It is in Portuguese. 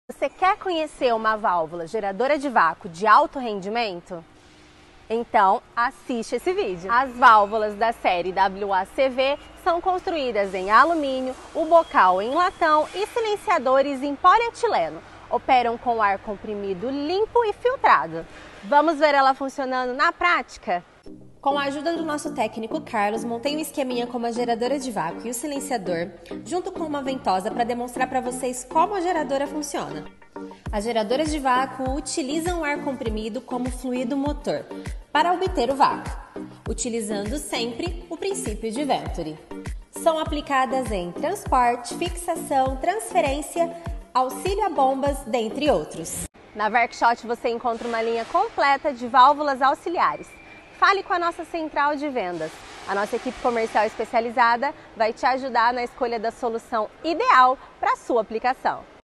Você quer conhecer uma válvula geradora de vácuo de alto rendimento? Então, assiste esse vídeo. As válvulas da série WACV são construídas em alumínio, o bocal em latão e silenciadores em polietileno. Operam com ar comprimido limpo e filtrado. Vamos ver ela funcionando na prática? Com a ajuda do nosso técnico Carlos, montei um esqueminha com uma geradora de vácuo e o silenciador, junto com uma ventosa para demonstrar para vocês como a geradora funciona. As geradoras de vácuo utilizam o ar comprimido como fluido motor para obter o vácuo, utilizando sempre o princípio de Venturi. São aplicadas em transporte, fixação, transferência, auxílio a bombas, dentre outros. Na Werkshop você encontra uma linha completa de válvulas auxiliares. Fale com a nossa central de vendas. A nossa equipe comercial especializada vai te ajudar na escolha da solução ideal para a sua aplicação.